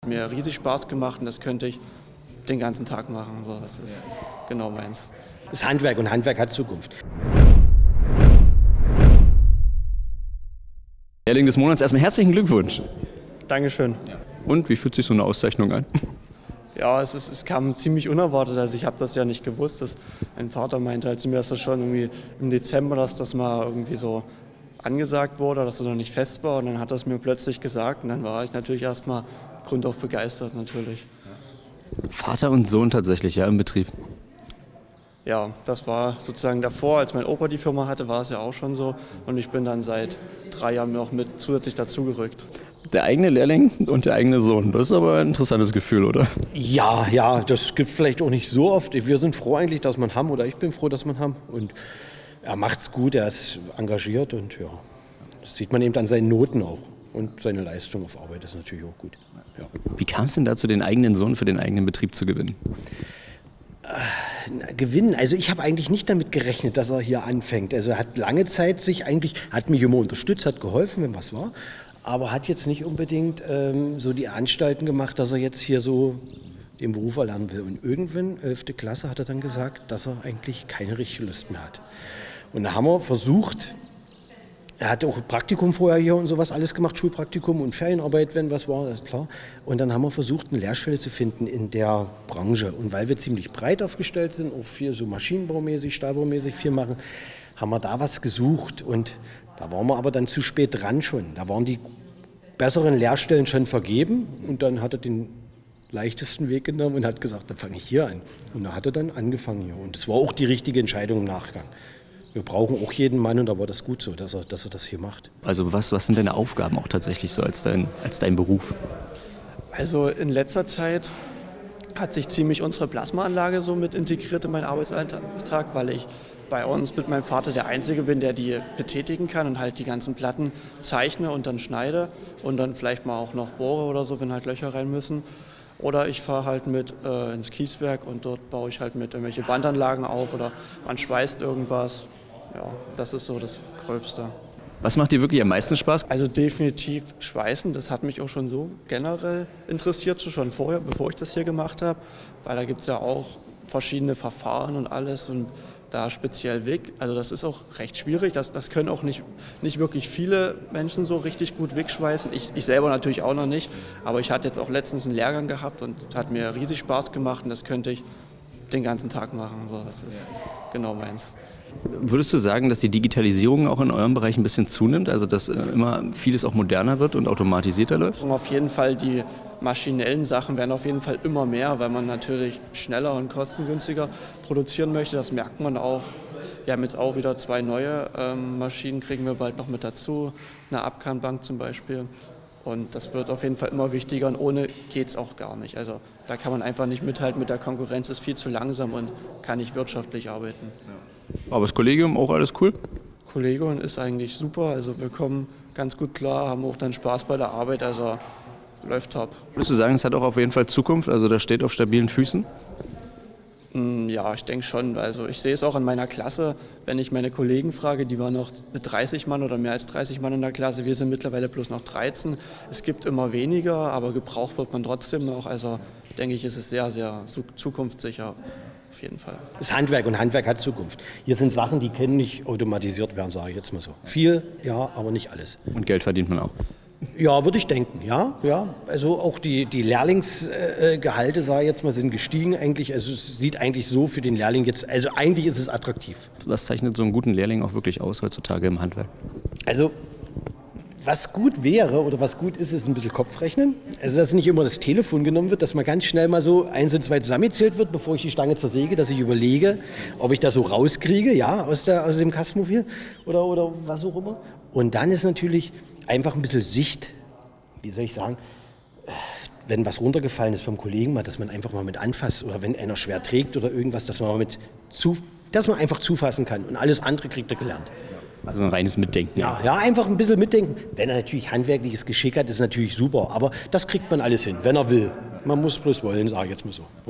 Mir riesig Spaß gemacht und das könnte ich den ganzen Tag machen. So, das ist genau meins. Das ist Handwerk und Handwerk hat Zukunft. Lehrling des Monats, erstmal herzlichen Glückwunsch. Dankeschön. Und wie fühlt sich so eine Auszeichnung an? Ja, es kam ziemlich unerwartet. Also ich habe das ja nicht gewusst. Mein Vater meinte halt zu mir, dass das schon irgendwie im Dezember, dass das mal irgendwie so angesagt wurde, dass es noch nicht fest war. Und dann hat er es mir plötzlich gesagt. Und dann war ich natürlich erstmal grundauf begeistert natürlich. Vater und Sohn tatsächlich, ja, im Betrieb. Ja, das war sozusagen davor, als mein Opa die Firma hatte, war es ja auch schon so. Und ich bin dann seit 3 Jahren noch mit zusätzlich dazugerückt. Der eigene Lehrling und der eigene Sohn, das ist aber ein interessantes Gefühl, oder? Ja, das gibt es vielleicht auch nicht so oft. Wir sind froh eigentlich, dass wir ihn haben, oder ich bin froh, dass wir ihn haben. Und er macht's gut, er ist engagiert und ja, das sieht man eben an seinen Noten auch. Und seine Leistung auf Arbeit ist natürlich auch gut. Ja. Wie kam es denn dazu, den eigenen Sohn für den eigenen Betrieb zu gewinnen? Gewinnen. Also ich habe eigentlich nicht damit gerechnet, dass er hier anfängt. Also er hat lange Zeit hat mich immer unterstützt, hat geholfen, wenn was war, aber hat jetzt nicht unbedingt so die Anstalten gemacht, dass er jetzt hier so den Beruf erlernen will. Und irgendwann, 11. Klasse, hat er dann gesagt, dass er eigentlich keine richtige Lust mehr hat. Und da haben wir versucht, er hat auch Praktikum vorher hier und sowas alles gemacht, Schulpraktikum und Ferienarbeit, wenn was war, das ist klar. Und dann haben wir versucht, eine Lehrstelle zu finden in der Branche. Und weil wir ziemlich breit aufgestellt sind, auch viel so maschinenbaumäßig, stahlbaumäßig viel machen, haben wir da was gesucht. Und da waren wir aber dann zu spät dran schon. Da waren die besseren Lehrstellen schon vergeben. Und dann hat er den leichtesten Weg genommen und hat gesagt, dann fange ich hier an. Und da hat er dann angefangen hier. Und das war auch die richtige Entscheidung im Nachgang. Wir brauchen auch jeden Mann und da war das gut so, dass er das hier macht. Also was sind deine Aufgaben auch tatsächlich so als dein Beruf? Also in letzter Zeit hat sich ziemlich unsere Plasmaanlage so mit integriert in meinen Arbeitsalltag, weil ich bei uns mit meinem Vater der Einzige bin, der die betätigen kann und halt die ganzen Platten zeichne und dann schneide und dann vielleicht mal auch noch bohre oder so, wenn halt Löcher rein müssen. Oder ich fahre halt mit ins Kieswerk und dort baue ich halt mit irgendwelche Bandanlagen auf oder man schweißt irgendwas. Ja, das ist so das Gröbste. Was macht dir wirklich am meisten Spaß? Also definitiv Schweißen, das hat mich auch schon so generell interessiert, schon vorher, bevor ich das hier gemacht habe. Weil da gibt es ja auch verschiedene Verfahren und alles und da speziell Wick. Also das ist auch recht schwierig, das können auch nicht wirklich viele Menschen so richtig gut wegschweißen. Ich selber natürlich auch noch nicht, aber ich hatte jetzt auch letztens einen Lehrgang gehabt und es hat mir riesig Spaß gemacht und das könnte ich den ganzen Tag machen. So, das ist genau meins. Würdest du sagen, dass die Digitalisierung auch in eurem Bereich ein bisschen zunimmt? Also dass immer vieles auch moderner wird und automatisierter läuft? Und auf jeden Fall die maschinellen Sachen werden auf jeden Fall immer mehr, weil man natürlich schneller und kostengünstiger produzieren möchte. Das merkt man auch. Wir haben jetzt auch wieder 2 neue Maschinen, kriegen wir bald noch mit dazu. Eine Abkernbank zum Beispiel. Und das wird auf jeden Fall immer wichtiger und ohne geht es auch gar nicht. Also da kann man einfach nicht mithalten mit der Konkurrenz, ist viel zu langsam und kann nicht wirtschaftlich arbeiten. Aber das Kollegium auch alles cool? Kollegium ist eigentlich super, also wir kommen ganz gut klar, haben auch dann Spaß bei der Arbeit, also läuft top. Würdest du sagen, es hat auch auf jeden Fall Zukunft, also das steht auf stabilen Füßen? Ja, ich denke schon. Also ich sehe es auch in meiner Klasse, wenn ich meine Kollegen frage, die waren noch mit 30 Mann oder mehr als 30 Mann in der Klasse. Wir sind mittlerweile bloß noch 13. Es gibt immer weniger, aber gebraucht wird man trotzdem noch. Also denke ich, ist es sehr, sehr zukunftssicher. Auf jeden Fall. Das ist Handwerk und Handwerk hat Zukunft. Hier sind Sachen, die können nicht automatisiert werden, sage ich jetzt mal so. Viel, ja, aber nicht alles. Und Geld verdient man auch? Ja, würde ich denken, ja. Also auch die Lehrlingsgehalte, sage ich jetzt mal, sind gestiegen eigentlich. Also es sieht eigentlich so für den Lehrling jetzt, also eigentlich ist es attraktiv. Was zeichnet so einen guten Lehrling auch wirklich aus heutzutage im Handwerk? Also was gut wäre oder was gut ist, ist ein bisschen Kopfrechnen. Also dass nicht immer das Telefon genommen wird, dass man ganz schnell mal so 1 und 2 zusammengezählt wird, bevor ich die Stange zersäge, dass ich überlege, ob ich das so rauskriege, ja, aus dem Kastenmobil oder was auch immer. Und dann ist natürlich einfach ein bisschen Sicht, wie soll ich sagen, wenn was runtergefallen ist vom Kollegen, mal, dass man einfach mal mit anfasst oder wenn einer schwer trägt oder irgendwas, dass man einfach zufassen kann und alles andere kriegt er gelernt. Also ein reines Mitdenken. Ja, einfach ein bisschen mitdenken. Wenn er natürlich handwerkliches Geschick hat, ist natürlich super, aber das kriegt man alles hin, wenn er will. Man muss bloß wollen, sage ich jetzt mal so. Ja?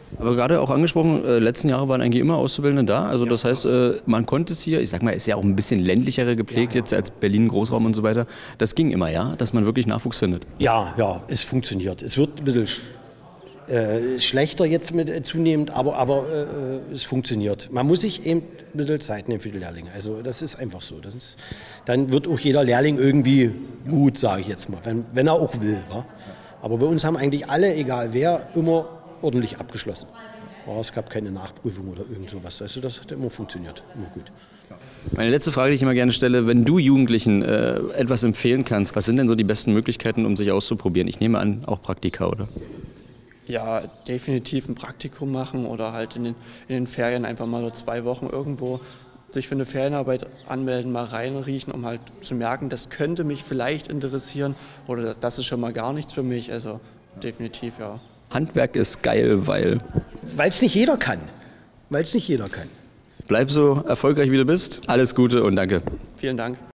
Aber gerade auch angesprochen, letzten Jahre waren eigentlich immer Auszubildende da. Also das heißt, man konnte es hier, ich sag mal, ist ja auch ein bisschen ländlicher geprägt jetzt als Berlin, Großraum und so weiter. Das ging immer, ja, dass man wirklich Nachwuchs findet. Ja, es funktioniert. Es wird ein bisschen schlechter jetzt mit zunehmend, aber es funktioniert. Man muss sich eben ein bisschen Zeit nehmen für die Lehrlinge. Also das ist einfach so. Dann wird auch jeder Lehrling irgendwie gut, sage ich jetzt mal, wenn er auch will. Wa? Aber bei uns haben eigentlich alle, egal wer, immer ordentlich abgeschlossen. Ja, es gab keine Nachprüfung oder irgend sowas. Also das hat immer funktioniert, immer gut. Meine letzte Frage, die ich immer gerne stelle, wenn du Jugendlichen etwas empfehlen kannst, was sind denn so die besten Möglichkeiten, um sich auszuprobieren? Ich nehme an, auch Praktika, oder? Ja, definitiv ein Praktikum machen oder halt in den Ferien einfach mal so 2 Wochen irgendwo sich für eine Ferienarbeit anmelden, mal reinriechen, um halt zu merken, das könnte mich vielleicht interessieren oder das ist schon mal gar nichts für mich. Also definitiv, ja. Handwerk ist geil, weil es nicht jeder kann. Bleib so erfolgreich, wie du bist. Alles Gute und danke. Vielen Dank.